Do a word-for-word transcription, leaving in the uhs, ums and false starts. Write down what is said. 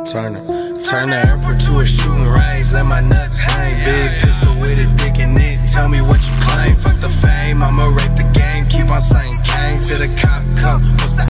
Turn it, turn the airport to a shooting range. Let my nuts hang. Big pistol with a dick in it. Tell me what you claim. Fuck the fame, I'ma rape the game. Keep on saying Kane to the cop cup. What's the